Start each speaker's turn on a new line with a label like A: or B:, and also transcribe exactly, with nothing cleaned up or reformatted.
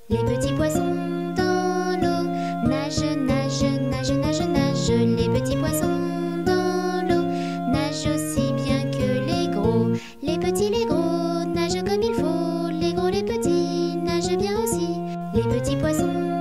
A: Les petits poissons dans l'eau nagent, nagent, nagent, nagent, nagent. Les petits poissons dans l'eau nagent aussi bien que les gros. Les petits, les gros nagent comme il faut. Les gros, les petits nagent bien aussi. Les petits poissons